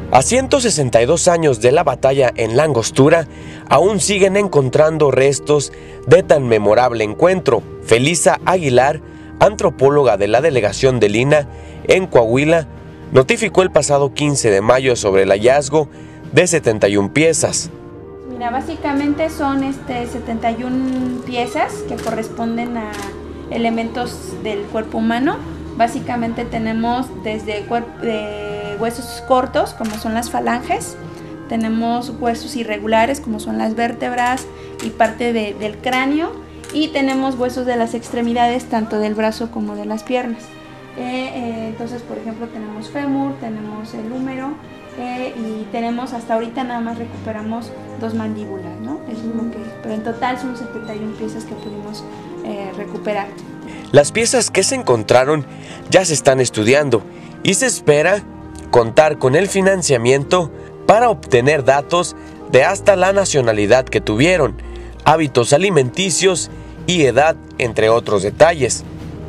A 162 años de la batalla en la Angostura, aún siguen encontrando restos de tan memorable encuentro. Felisa Aguilar, antropóloga de la delegación de Lina, en Coahuila, notificó el pasado 15 de mayo sobre el hallazgo de 71 piezas. Mira, básicamente son 71 piezas que corresponden a elementos del cuerpo humano. Básicamente tenemos desde huesos cortos, como son las falanges, tenemos huesos irregulares, como son las vértebras y parte del cráneo, y tenemos huesos de las extremidades, tanto del brazo como de las piernas. Entonces, por ejemplo, tenemos fémur, tenemos el húmero, y tenemos hasta ahorita nada más recuperamos 2 mandíbulas, ¿no? Eso es lo que, pero en total son 71 piezas que pudimos recuperar. Las piezas que se encontraron ya se están estudiando y se espera contar con el financiamiento para obtener datos de hasta la nacionalidad que tuvieron, hábitos alimenticios y edad, entre otros detalles.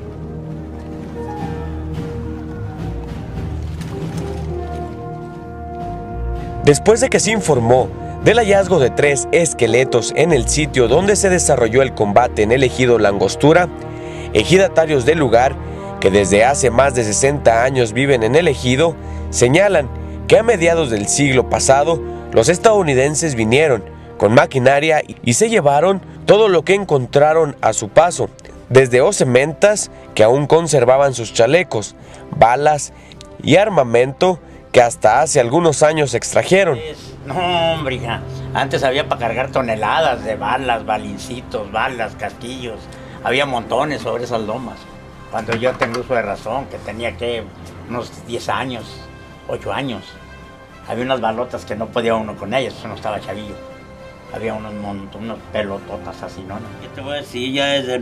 Después de que se informó del hallazgo de 3 esqueletos en el sitio donde se desarrolló el combate en el ejido La Angostura, ejidatarios del lugar, que desde hace más de 60 años viven en el ejido, señalan que a mediados del siglo pasado los estadounidenses vinieron con maquinaria y se llevaron todo lo que encontraron a su paso, desde osamentas que aún conservaban sus chalecos, balas y armamento que hasta hace algunos años extrajeron. No, hombre, hija. Antes había para cargar toneladas de balas, balincitos, balas, casquillos. Había montones sobre esas lomas. Cuando yo tengo uso de razón, que tenía que unos 10 años, 8 años. Había unas balotas que no podía uno con ellas, eso no estaba chavillo. Había unos pelototas así, ¿no? Yo te voy a decir, ya desde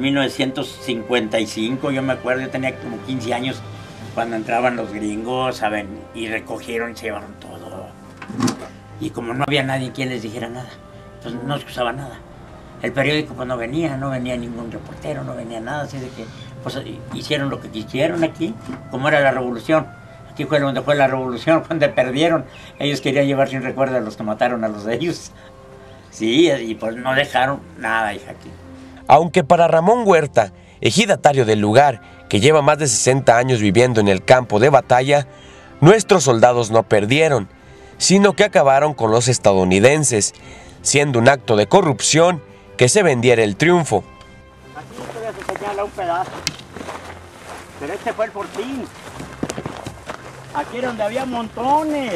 1955, yo me acuerdo, yo tenía como 15 años, cuando entraban los gringos, ¿saben? Y recogieron y se llevaron todo. Y como no había nadie quien les dijera nada, pues no se usaba nada. El periódico pues no venía ningún reportero, no venía nada, así de que pues hicieron lo que quisieron aquí, como era la revolución. Aquí fue donde fue la revolución, cuando perdieron. Ellos querían llevar sin recuerdo a los que mataron a los de ellos. Sí, y pues no dejaron nada, hija, aquí. Aunque para Ramón Huerta, ejidatario del lugar, que lleva más de 60 años viviendo en el campo de batalla, nuestros soldados no perdieron, sino que acabaron con los estadounidenses, siendo un acto de corrupción que se vendiera el triunfo. Aquí todavía se señala un pedazo, pero este fue el fortín. Aquí era donde había montones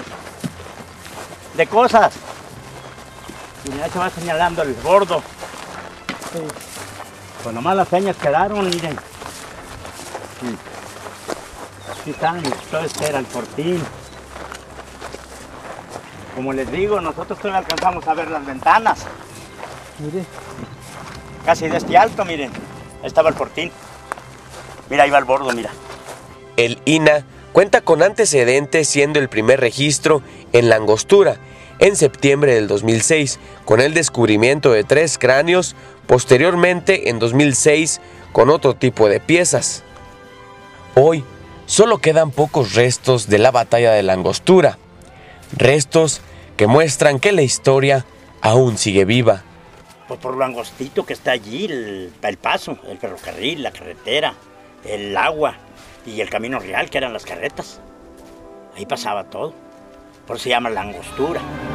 de cosas. Y ya se va señalando el bordo. Sí. Pues nomás las señas quedaron, miren. Sí. Aquí están, todo este era el fortín. Como les digo, nosotros todavía alcanzamos a ver las ventanas. Mire. Casi de este alto, miren. Ahí estaba el fortín. Mira, ahí va el bordo, mira. El INAH cuenta con antecedentes, siendo el primer registro en La Angostura, en septiembre del 2006, con el descubrimiento de 3 cráneos, posteriormente en 2006 con otro tipo de piezas. Hoy solo quedan pocos restos de la batalla de La Angostura, restos que muestran que la historia aún sigue viva. Pues por lo angostito que está allí, el paso, el ferrocarril, la carretera, el agua y el camino real, que eran las carretas. Ahí pasaba todo. Por eso se llama La Angostura.